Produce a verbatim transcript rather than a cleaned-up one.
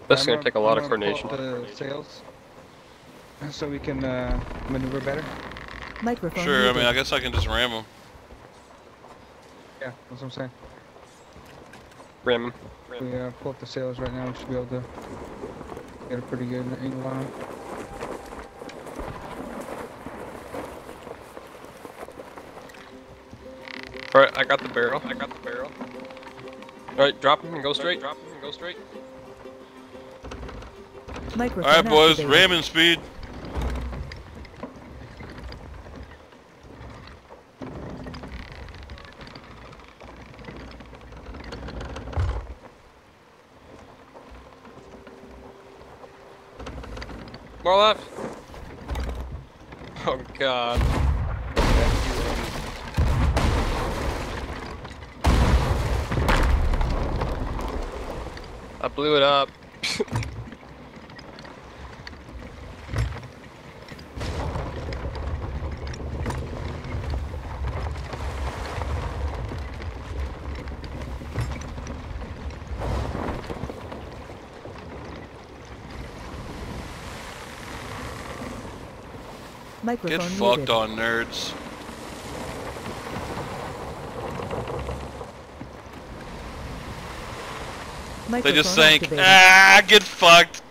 This is gonna take a lot of coordination. The sails, so we can uh, maneuver better. Microphone sure, muted. I mean, I guess I can just ram them. Yeah, that's what I'm saying. Ram them. If we uh, pull up the sails right now, we should be able to get a pretty good angle on them. Alright, I got the barrel. I got the barrel. Alright, drop him and go straight. Drop him and go straight. Alright, boys, ramming speed. More left. Oh god. I blew it up. Get fucked on, nerds. Microphone they just sank. Activated. Ah, get fucked.